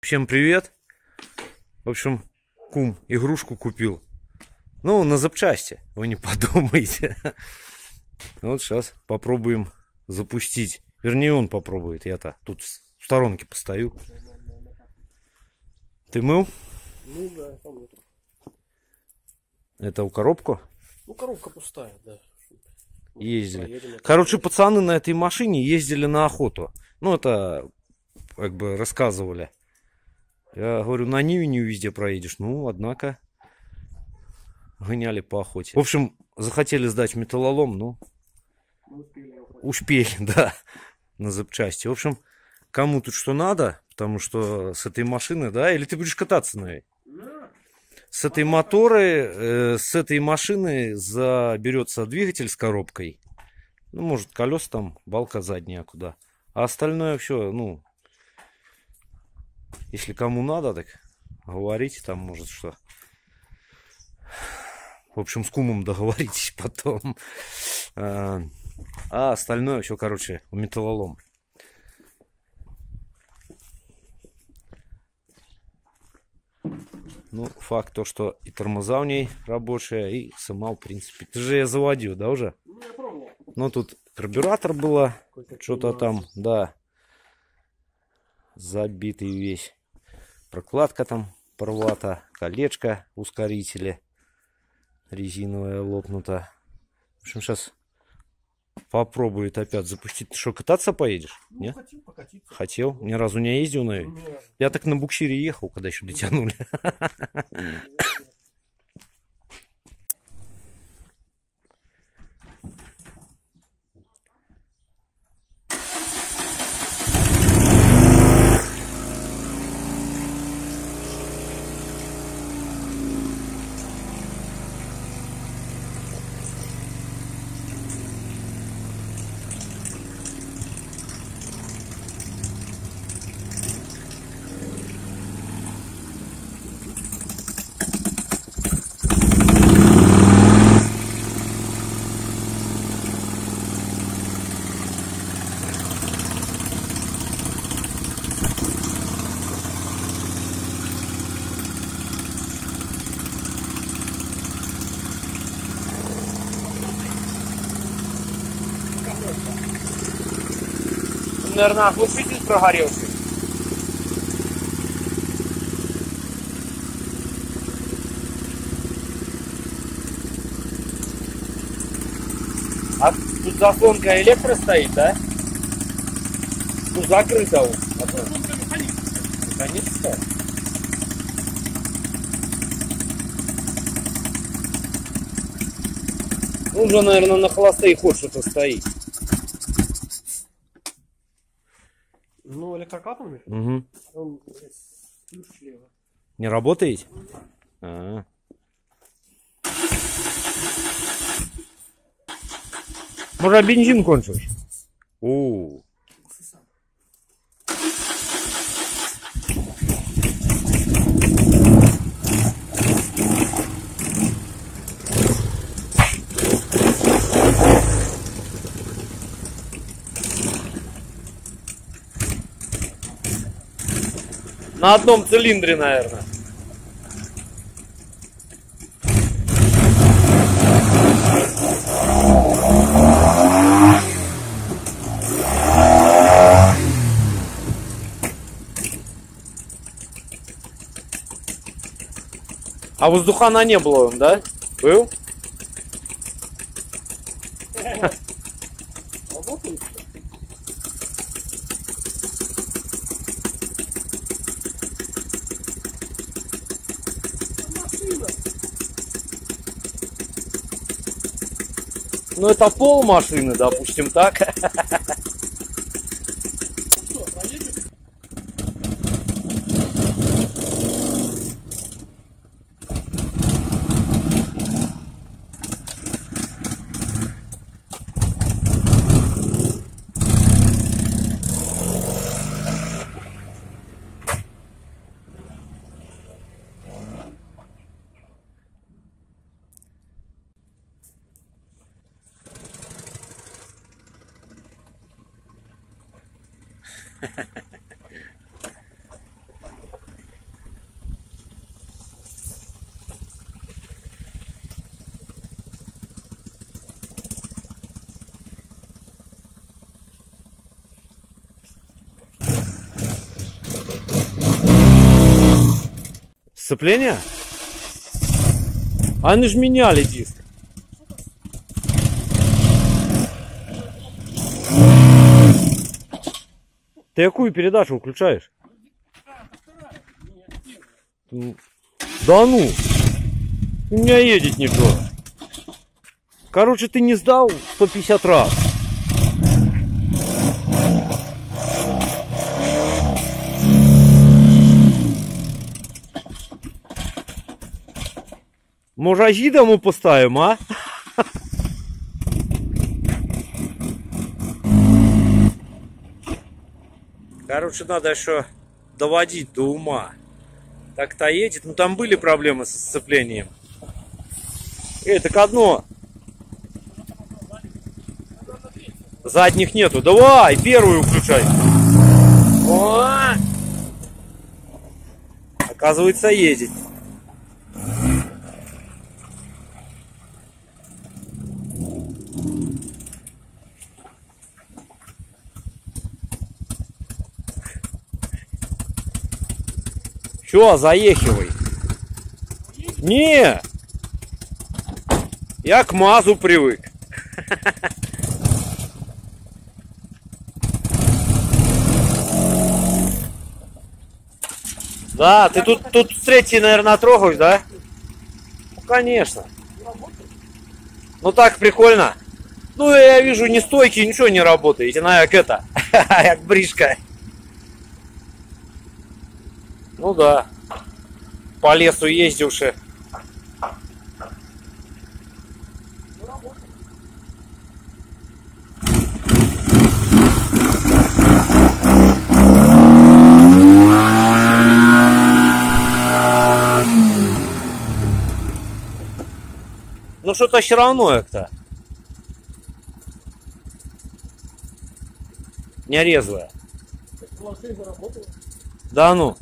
Всем привет. В общем, кум игрушку купил. Ну, на запчасти, вы не подумайте. Вот сейчас попробуем запустить. Вернее, он попробует. Я-то тут в сторонке постою. Ты мыл? Ну да, помыл. Это у коробку? Ну, коробка пустая, да. Ездили. Короче, пацаны на этой машине ездили на охоту. Ну, это как бы рассказывали. Я говорю, на Ниве не везде проедешь. Ну, однако, гоняли по охоте. В общем, захотели сдать металлолом, ну, успели, да, на запчасти. В общем, кому тут что надо, потому что с этой машины, да, или ты будешь кататься на ней? С этой с этой машины заберется двигатель с коробкой. Ну, может, колеса там, балка задняя куда. А остальное все, ну, если кому надо, так говорите там, может, что. В общем, с кумом договоритесь потом. А остальное все, короче, у металлолом. Ну, факт то, что и тормоза у ней рабочие, и сама, в принципе. Ты же ее заводил, да, уже? Ну, я пробовал. Ну, тут карбюратор было, что-то там, да, забитый весь. Прокладка там порвата, колечко, ускорители, резиновая лопнута. В общем, сейчас попробует опять запустить. Ты что, кататься поедешь? Ну, нет? хотел покатиться. Хотел? Ни разу не ездил на ней? Я так на буксире ехал, когда еще дотянули. Наверное, оглушитель прогорелся. А тут заслонка электро стоит, да? Ну, закрыта он. Конечно. Ну, уже, наверное, на холостые ход что-то стоит. Ну, электроклапан? Угу. Он ключ слева. Не работает? А. Может, бензин кончился? О. На одном цилиндре, наверное. А воздухана не было, да? Был? Ну, это пол машины, допустим, так. Сцепление? А они ж меняли диск. Ты какую передачу включаешь? Да ну! У меня едет ничего. Короче, ты не сдал 150 раз. Може, їдемо поставимо, а? Короче, надо еще доводить до ума. Так-то едет. Ну, там были проблемы со сцеплением. Так одно. Задних нету. Давай, первую включай. О! Оказывается, едет. Все, заехивай. Не, я к МАЗу привык. Да, ты тут третий, наверное, трогаешь, да? Ну, конечно. Ну так прикольно. Ну я вижу, ни стойки, ничего не работает. Она как это, как бришка. Ну да, по лесу ездивши. Ну что-то все равно как-то не резвая. Да ну.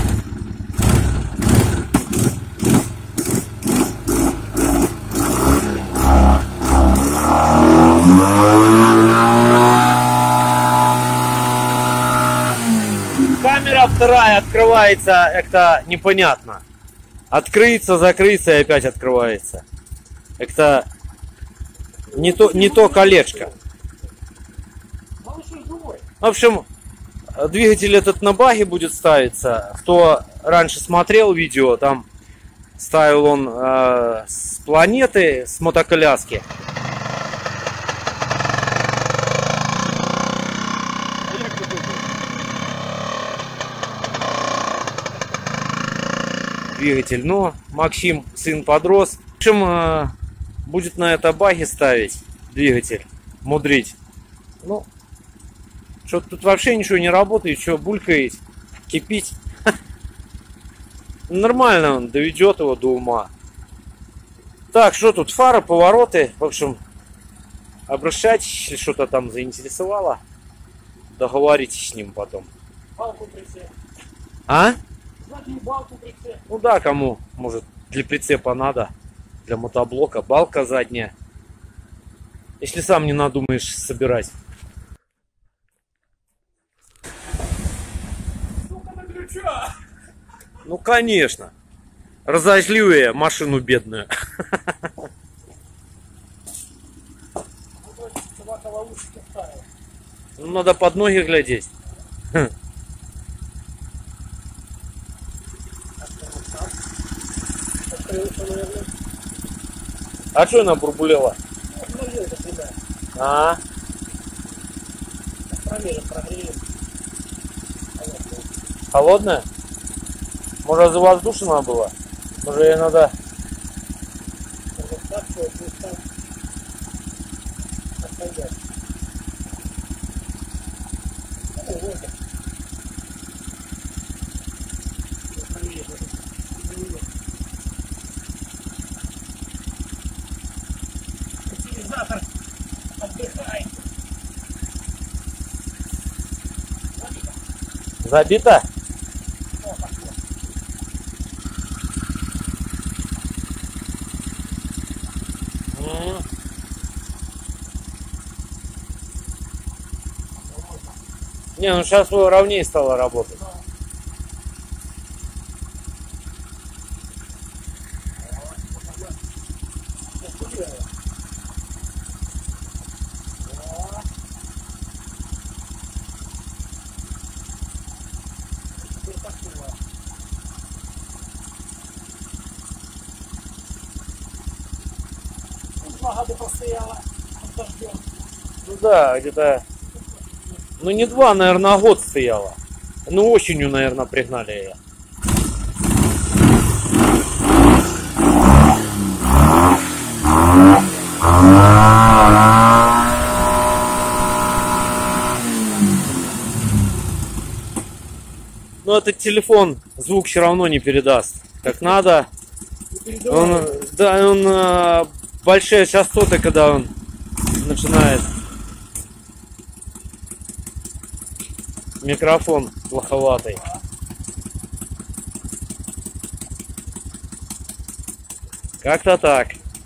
Камера вторая открывается как-то непонятно. Открыться, закрыться и опять открывается. Это не то колечко. В общем, двигатель этот на баге будет ставиться. Кто раньше смотрел видео, там ставил он с планеты, с мотоколяски. Двигатель, но Максим, сын, подрос. В общем, будет на это баге ставить двигатель, мудрить. Ну, что-то тут вообще ничего не работает, что булькает, кипить. Нормально он доведет его до ума. Так, что тут, фары, повороты. В общем, обращайтесь, если что-то там заинтересовало. Договоритесь с ним потом. Балку прицеп. А? Заднюю балку прицеп. Ну да, кому, может, для прицепа надо. Для мотоблока, балка задняя. Если сам не надумаешь собирать. Сука, на ключа. Ну конечно. Разозлю я машину бедную. Собака ловушки ставила. Ну, надо под ноги глядеть. Открылся, наверное. А что она бурбулела? Обновил до себя. А? Проверим, прогреем. Холодная? Может, завоздушена была? Может, ей надо... Вот так, что это не так. Отойдет. Ну, вот это. Утилизатор отдыхает. Забита? О, пошло. Не, ну сейчас ровнее стало работать. сделал. Да. Теперь такого. Ну, 2 года постояла под дождем. Ну да, где-то... Ну не 2, наверное, а год стояла. Ну осенью, наверное, пригнали ее. Но этот телефон звук все равно не передаст как надо. Он, да, он большие частоты, когда он начинает. Микрофон плоховатый. Как-то так.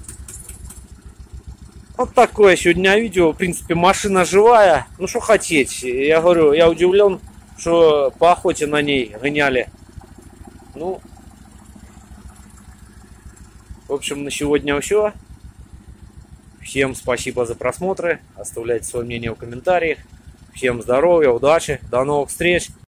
Вот такое сегодня видео. В принципе, машина живая. Ну, что хотеть. Я говорю, я удивлен, что по охоте на ней гоняли. Ну, в общем, на сегодня все. Всем спасибо за просмотры. Оставляйте свое мнение в комментариях. Всем здоровья, удачи, до новых встреч.